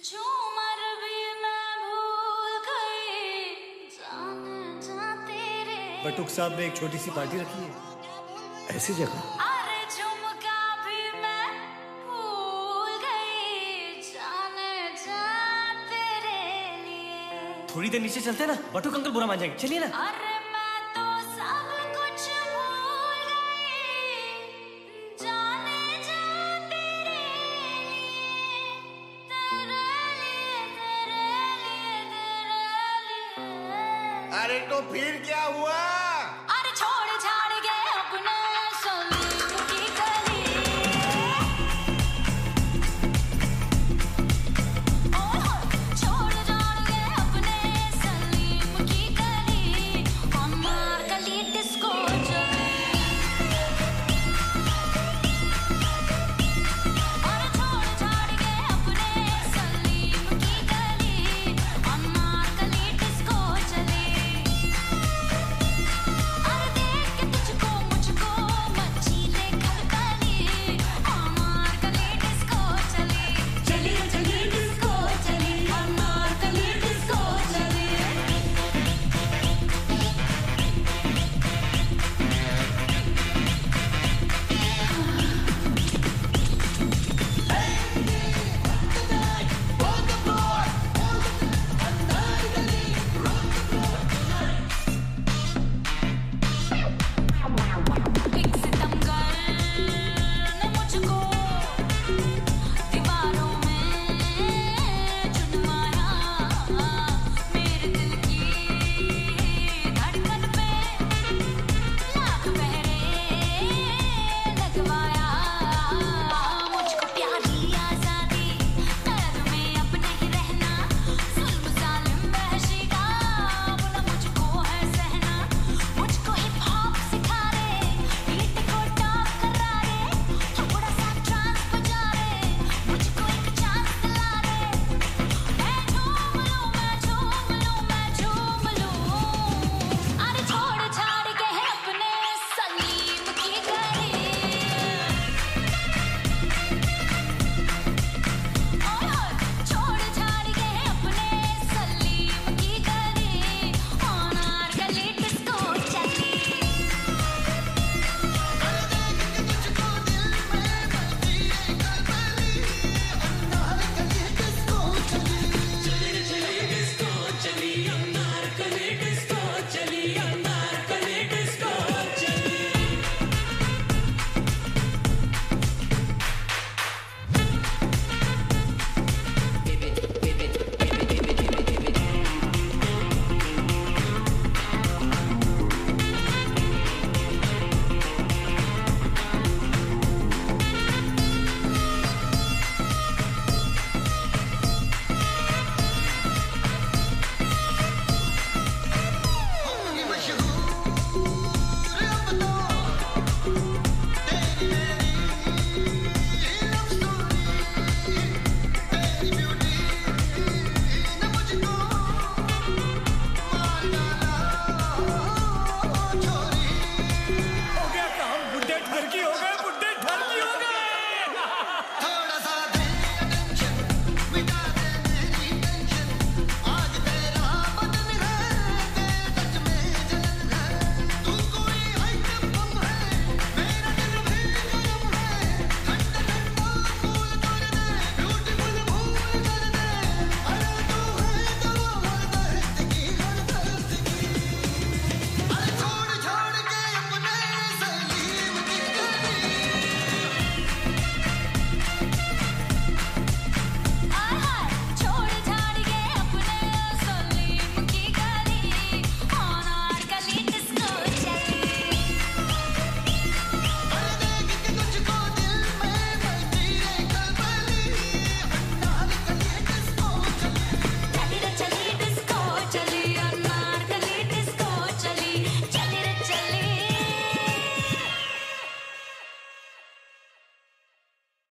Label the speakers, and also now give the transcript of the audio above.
Speaker 1: झूमर भी मैं भूल गई, जाने जा तेरे।
Speaker 2: बटुक साहब ने एक छोटी सी पार्टी रखी है ऐसी जगह।
Speaker 1: अरे झुमका भी मैं भूल गई, जाने जा तेरे लिए।
Speaker 3: थोड़ी देर नीचे चलते हैं ना, बटुक अंकल बुरा मान जाएंगे। चलिए ना।
Speaker 1: अरे मैं तो सब कुछ भूल गई, जाने जा तेरे लिए, तेरे लिए, तेरे लिए, तेरे लिए।
Speaker 4: अरे तो फिर क्या हुआ?